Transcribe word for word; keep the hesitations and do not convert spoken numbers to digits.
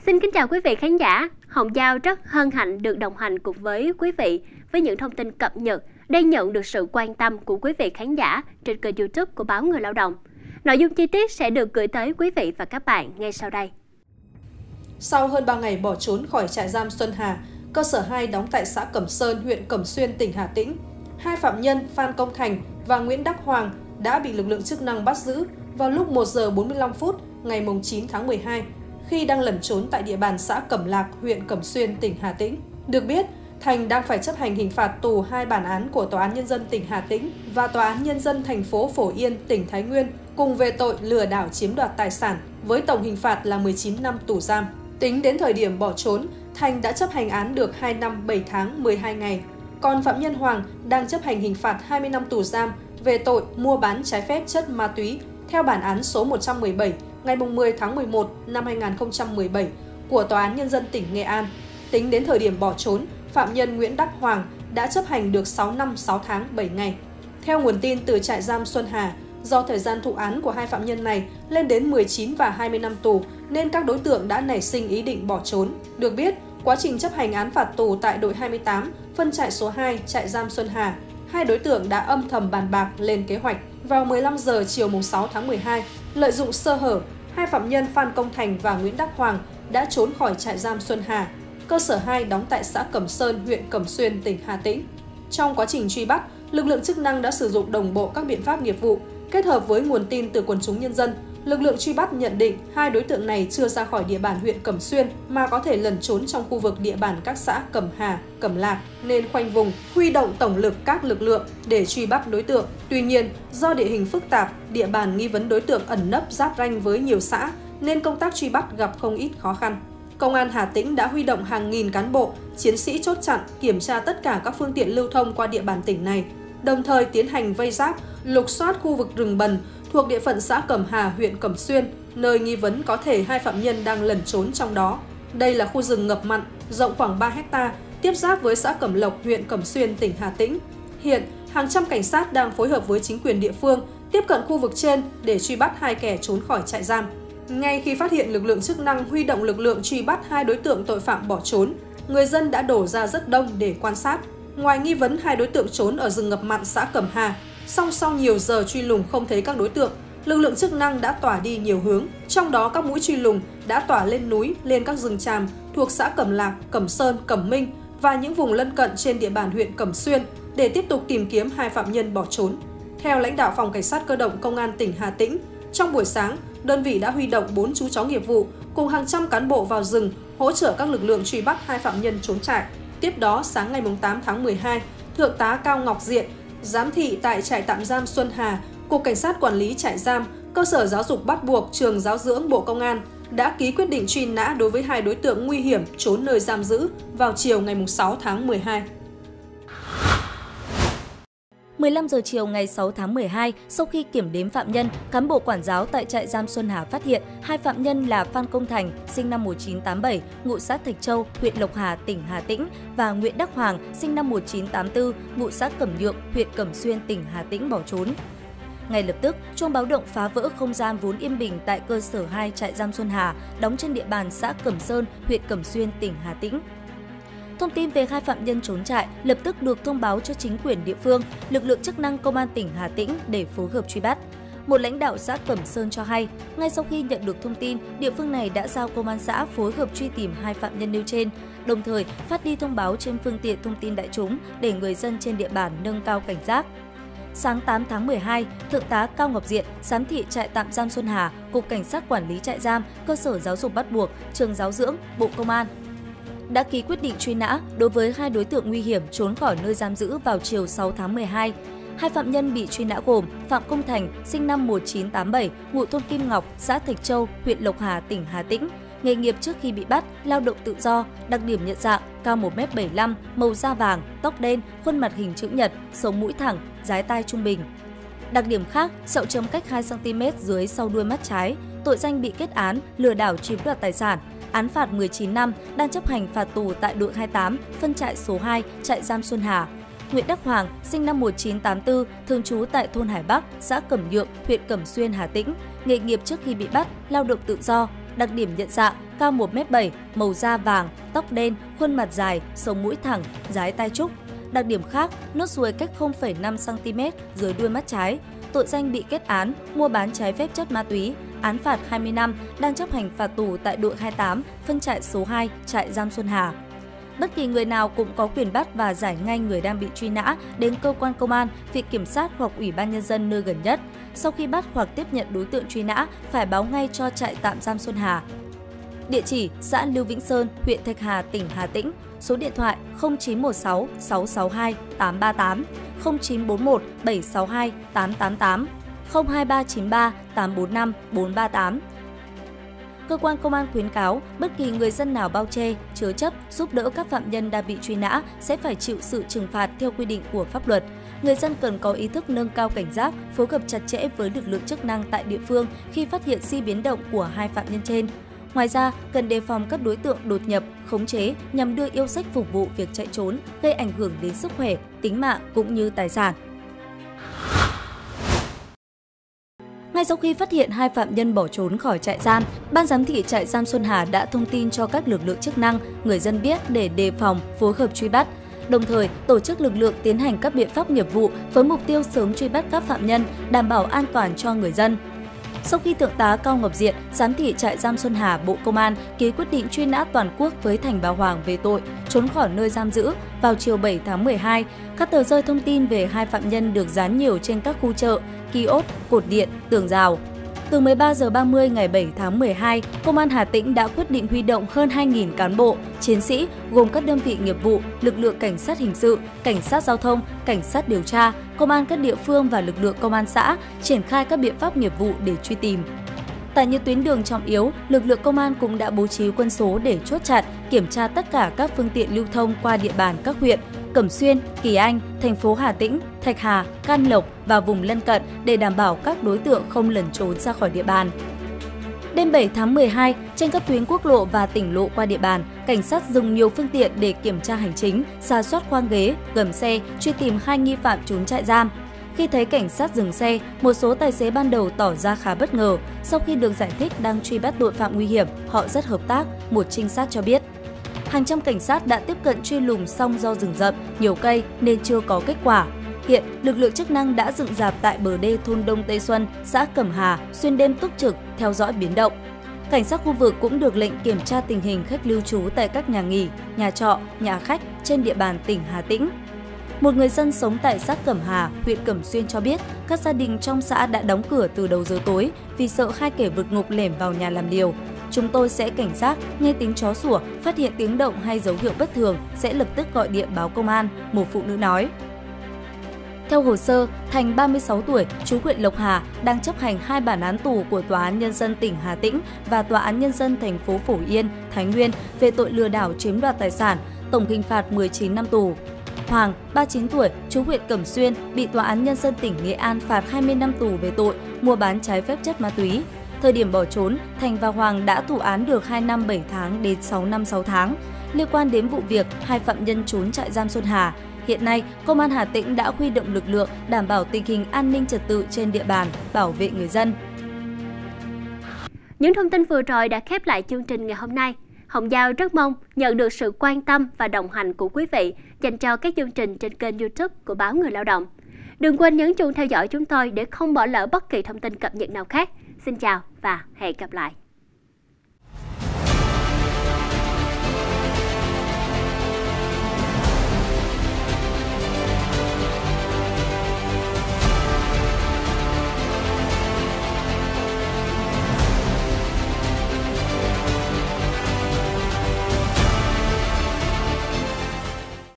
Xin kính chào quý vị khán giả. Hồng Giao rất hân hạnh được đồng hành cùng với quý vị với những thông tin cập nhật đang nhận được sự quan tâm của quý vị khán giả trên kênh YouTube của báo Người Lao động. Nội dung chi tiết sẽ được gửi tới quý vị và các bạn ngay sau đây. Sau hơn ba ngày bỏ trốn khỏi trại giam Xuân Hà, cơ sở hai đóng tại xã Cẩm Sơn, huyện Cẩm Xuyên, tỉnh Hà Tĩnh, hai phạm nhân Phan Công Thành và Nguyễn Đắc Hoàng đã bị lực lượng chức năng bắt giữ vào lúc một giờ bốn mươi lăm phút ngày chín tháng mười hai khi đang lẩn trốn tại địa bàn xã Cẩm Lạc, huyện Cẩm Xuyên, tỉnh Hà Tĩnh. Được biết, Thành đang phải chấp hành hình phạt tù hai bản án của Tòa án Nhân dân tỉnh Hà Tĩnh và Tòa án Nhân dân thành phố Phổ Yên, tỉnh Thái Nguyên cùng về tội lừa đảo chiếm đoạt tài sản với tổng hình phạt là mười chín năm tù giam. Tính đến thời điểm bỏ trốn, Thành đã chấp hành án được hai năm bảy tháng mười hai ngày. Còn phạm nhân Hoàng đang chấp hành hình phạt hai mươi năm tù giam về tội mua bán trái phép chất ma túy theo bản án số một trăm mười bảy ngày mười tháng mười một năm hai nghìn không trăm mười bảy của Tòa án Nhân dân tỉnh Nghệ An. Tính đến thời điểm bỏ trốn, phạm nhân Nguyễn Đắc Hoàng đã chấp hành được sáu năm sáu tháng bảy ngày. Theo nguồn tin từ trại giam Xuân Hà, do thời gian thụ án của hai phạm nhân này lên đến mười chín và hai mươi năm tù nên các đối tượng đã nảy sinh ý định bỏ trốn. Được biết, quá trình chấp hành án phạt tù tại đội hai mươi tám, phân trại số hai, trại giam Xuân Hà, hai đối tượng đã âm thầm bàn bạc lên kế hoạch. Vào mười lăm giờ chiều sáu tháng mười hai, lợi dụng sơ hở, hai phạm nhân Phan Công Thành và Nguyễn Đắc Hoàng đã trốn khỏi trại giam Xuân Hà, cơ sở hai đóng tại xã Cẩm Sơn, huyện Cẩm Xuyên, tỉnh Hà Tĩnh. Trong quá trình truy bắt, lực lượng chức năng đã sử dụng đồng bộ các biện pháp nghiệp vụ, kết hợp với nguồn tin từ quần chúng nhân dân. Lực lượng truy bắt nhận định hai đối tượng này chưa ra khỏi địa bàn huyện Cẩm Xuyên mà có thể lẩn trốn trong khu vực địa bàn các xã Cẩm Hà, Cẩm Lạc nên khoanh vùng, huy động tổng lực các lực lượng để truy bắt đối tượng. Tuy nhiên, do địa hình phức tạp, địa bàn nghi vấn đối tượng ẩn nấp giáp ranh với nhiều xã nên công tác truy bắt gặp không ít khó khăn. Công an Hà Tĩnh đã huy động hàng nghìn cán bộ, chiến sĩ chốt chặn, kiểm tra tất cả các phương tiện lưu thông qua địa bàn tỉnh này, đồng thời tiến hành vây giáp, lục soát khu vực rừng bần thuộc địa phận xã Cẩm Hà, huyện Cẩm Xuyên, nơi nghi vấn có thể hai phạm nhân đang lẩn trốn trong đó. Đây là khu rừng ngập mặn, rộng khoảng ba héc ta, tiếp giáp với xã Cẩm Lộc, huyện Cẩm Xuyên, tỉnh Hà Tĩnh. Hiện, hàng trăm cảnh sát đang phối hợp với chính quyền địa phương tiếp cận khu vực trên để truy bắt hai kẻ trốn khỏi trại giam. Ngay khi phát hiện lực lượng chức năng huy động lực lượng truy bắt hai đối tượng tội phạm bỏ trốn, người dân đã đổ ra rất đông để quan sát. Ngoài nghi vấn hai đối tượng trốn ở rừng ngập mặn xã Cẩm Hà, song sau nhiều giờ truy lùng không thấy các đối tượng, lực lượng chức năng đã tỏa đi nhiều hướng. Trong đó các mũi truy lùng đã tỏa lên núi, lên các rừng tràm thuộc xã Cẩm Lạc, Cẩm Sơn, Cẩm Minh và những vùng lân cận trên địa bàn huyện Cẩm Xuyên để tiếp tục tìm kiếm hai phạm nhân bỏ trốn. Theo lãnh đạo Phòng Cảnh sát Cơ động Công an tỉnh Hà Tĩnh, trong buổi sáng, đơn vị đã huy động bốn chú chó nghiệp vụ cùng hàng trăm cán bộ vào rừng hỗ trợ các lực lượng truy bắt hai phạm nhân trốn trại. Tiếp đó, sáng ngày tám tháng mười hai, Thượng tá Cao Ngọc Diện, giám thị tại trại tạm giam Xuân Hà, Cục Cảnh sát Quản lý trại giam, Cơ sở Giáo dục bắt buộc Trường Giáo dưỡng Bộ Công an đã ký quyết định truy nã đối với hai đối tượng nguy hiểm trốn nơi giam giữ vào chiều ngày sáu tháng mười hai. mười lăm giờ chiều ngày sáu tháng mười hai, sau khi kiểm đếm phạm nhân, cán bộ quản giáo tại trại giam Xuân Hà phát hiện hai phạm nhân là Phan Công Thành, sinh năm một nghìn chín trăm tám mươi bảy, ngụ xã Thạch Châu, huyện Lộc Hà, tỉnh Hà Tĩnh và Nguyễn Đắc Hoàng, sinh năm một nghìn chín trăm tám mươi tư, ngụ xã Cẩm Nhượng, huyện Cẩm Xuyên, tỉnh Hà Tĩnh bỏ trốn. Ngay lập tức, chuông báo động phá vỡ không gian vốn yên bình tại cơ sở hai trại giam Xuân Hà, đóng trên địa bàn xã Cẩm Sơn, huyện Cẩm Xuyên, tỉnh Hà Tĩnh. Thông tin về hai phạm nhân trốn trại lập tức được thông báo cho chính quyền địa phương, lực lượng chức năng Công an tỉnh Hà Tĩnh để phối hợp truy bắt. Một lãnh đạo xã Cẩm Sơn cho hay, ngay sau khi nhận được thông tin, địa phương này đã giao Công an xã phối hợp truy tìm hai phạm nhân nêu trên, đồng thời phát đi thông báo trên phương tiện thông tin đại chúng để người dân trên địa bàn nâng cao cảnh giác. Sáng tám tháng mười hai, Thượng tá Cao Ngọc Diện, giám thị trại tạm giam Xuân Hà, Cục Cảnh sát Quản lý trại giam, Cơ sở Giáo dục bắt buộc, Trường Giáo dưỡng, Bộ Công an đã ký quyết định truy nã đối với hai đối tượng nguy hiểm trốn khỏi nơi giam giữ vào chiều sáu tháng mười hai. Hai phạm nhân bị truy nã gồm Phạm Công Thành, sinh năm một nghìn chín trăm tám mươi bảy, ngụ thôn Kim Ngọc, xã Thạch Châu, huyện Lộc Hà, tỉnh Hà Tĩnh. Nghề nghiệp trước khi bị bắt, lao động tự do, đặc điểm nhận dạng, cao một mét bảy mươi lăm, màu da vàng, tóc đen, khuôn mặt hình chữ nhật, sống mũi thẳng, dái tai trung bình. Đặc điểm khác, sẹo chấm cách hai xăng ti mét dưới sau đuôi mắt trái, tội danh bị kết án, lừa đảo chiếm đoạt tài sản. Án phạt mười chín năm, đang chấp hành phạt tù tại đội hai mươi tám, phân trại số hai, trại giam Xuân Hà. Nguyễn Đắc Hoàng, sinh năm một nghìn chín trăm tám mươi tư, thường trú tại thôn Hải Bắc, xã Cẩm Nhượng, huyện Cẩm Xuyên, Hà Tĩnh. Nghề nghiệp trước khi bị bắt, lao động tự do. Đặc điểm nhận dạng, cao một mét bảy, màu da vàng, tóc đen, khuôn mặt dài, sống mũi thẳng, dái tai trúc. Đặc điểm khác, nốt ruồi cách không phẩy năm xăng ti mét dưới đuôi mắt trái. Tội danh bị kết án, mua bán trái phép chất ma túy, án phạt hai mươi năm, đang chấp hành phạt tù tại đội hai mươi tám, phân trại số hai, trại giam Xuân Hà. Bất kỳ người nào cũng có quyền bắt và giải ngay người đang bị truy nã đến cơ quan công an, viện kiểm sát hoặc ủy ban nhân dân nơi gần nhất. Sau khi bắt hoặc tiếp nhận đối tượng truy nã, phải báo ngay cho trại tạm giam Xuân Hà. Địa chỉ: xã Lưu Vĩnh Sơn, huyện Thạch Hà, tỉnh Hà Tĩnh. Số điện thoại không chín một sáu sáu sáu hai tám ba tám, không chín bốn một bảy sáu hai tám tám tám, không hai ba chín ba tám bốn năm bốn ba tám. Cơ quan công an khuyến cáo, bất kỳ người dân nào bao che, chứa chấp, giúp đỡ các phạm nhân đang bị truy nã sẽ phải chịu sự trừng phạt theo quy định của pháp luật. Người dân cần có ý thức nâng cao cảnh giác, phối hợp chặt chẽ với lực lượng chức năng tại địa phương khi phát hiện di biến động của hai phạm nhân trên. Ngoài ra, cần đề phòng các đối tượng đột nhập, khống chế nhằm đưa yêu sách phục vụ việc chạy trốn, gây ảnh hưởng đến sức khỏe, tính mạng cũng như tài sản. Ngay sau khi phát hiện hai phạm nhân bỏ trốn khỏi trại giam, Ban giám thị trại giam Xuân Hà đã thông tin cho các lực lượng chức năng, người dân biết để đề phòng, phối hợp truy bắt. Đồng thời, tổ chức lực lượng tiến hành các biện pháp nghiệp vụ với mục tiêu sớm truy bắt các phạm nhân, đảm bảo an toàn cho người dân. Sau khi Thượng tá Cao Ngọc Diện, giám thị trại giam Xuân Hà, Bộ Công an ký quyết định truy nã toàn quốc với Thành Bá Hoàng về tội trốn khỏi nơi giam giữ, vào chiều bảy tháng mười hai, các tờ rơi thông tin về hai phạm nhân được dán nhiều trên các khu chợ, kiosk, cột điện, tường rào. Từ mười ba giờ ba mươi ngày bảy tháng mười hai, Công an Hà Tĩnh đã quyết định huy động hơn hai nghìn cán bộ, chiến sĩ gồm các đơn vị nghiệp vụ, lực lượng cảnh sát hình sự, cảnh sát giao thông, cảnh sát điều tra, công an các địa phương và lực lượng công an xã triển khai các biện pháp nghiệp vụ để truy tìm. Tại những tuyến đường trọng yếu, lực lượng công an cũng đã bố trí quân số để chốt chặn, kiểm tra tất cả các phương tiện lưu thông qua địa bàn các huyện Cẩm Xuyên, Kỳ Anh, thành phố Hà Tĩnh, Thạch Hà, Can Lộc và vùng lân cận để đảm bảo các đối tượng không lẩn trốn ra khỏi địa bàn. Đêm bảy tháng mười hai, trên các tuyến quốc lộ và tỉnh lộ qua địa bàn, cảnh sát dùng nhiều phương tiện để kiểm tra hành chính, rà soát khoang ghế, gầm xe, truy tìm hai nghi phạm trốn trại giam. Khi thấy cảnh sát dừng xe, một số tài xế ban đầu tỏ ra khá bất ngờ. Sau khi được giải thích đang truy bắt tội phạm nguy hiểm, họ rất hợp tác, một trinh sát cho biết. Hàng trăm cảnh sát đã tiếp cận truy lùng song do rừng rậm, nhiều cây nên chưa có kết quả. Hiện, lực lượng chức năng đã dựng rạp tại bờ đê thôn Đông Tây Xuân, xã Cẩm Hà, xuyên đêm túc trực, theo dõi biến động. Cảnh sát khu vực cũng được lệnh kiểm tra tình hình khách lưu trú tại các nhà nghỉ, nhà trọ, nhà khách trên địa bàn tỉnh Hà Tĩnh. Một người dân sống tại xã Cẩm Hà, huyện Cẩm Xuyên cho biết các gia đình trong xã đã đóng cửa từ đầu giờ tối vì sợ hai kẻ vượt ngục lẻn vào nhà làm liều. Chúng tôi sẽ cảnh giác, nghe tiếng chó sủa, phát hiện tiếng động hay dấu hiệu bất thường sẽ lập tức gọi điện báo công an, một phụ nữ nói. Theo hồ sơ, Thành ba mươi sáu tuổi, trú huyện Lộc Hà, đang chấp hành hai bản án tù của Tòa án Nhân dân tỉnh Hà Tĩnh và Tòa án Nhân dân thành phố Phổ Yên, Thái Nguyên về tội lừa đảo chiếm đoạt tài sản, tổng hình phạt mười chín năm tù. Hoàng, ba mươi chín tuổi, trú huyện Cẩm Xuyên, bị Tòa án Nhân dân tỉnh Nghệ An phạt hai mươi năm tù về tội mua bán trái phép chất ma túy. Thời điểm bỏ trốn, Thành và Hoàng đã thụ án được hai năm bảy tháng đến sáu năm sáu tháng. Liên quan đến vụ việc hai phạm nhân trốn trại giam Xuân Hà, hiện nay Công an Hà Tĩnh đã huy động lực lượng đảm bảo tình hình an ninh trật tự trên địa bàn, bảo vệ người dân. Những thông tin vừa rồi đã khép lại chương trình ngày hôm nay. Hồng Giao rất mong nhận được sự quan tâm và đồng hành của quý vị dành cho các chương trình trên kênh YouTube của Báo Người Lao động. Đừng quên nhấn chuông theo dõi chúng tôi để không bỏ lỡ bất kỳ thông tin cập nhật nào khác. Xin chào và hẹn gặp lại!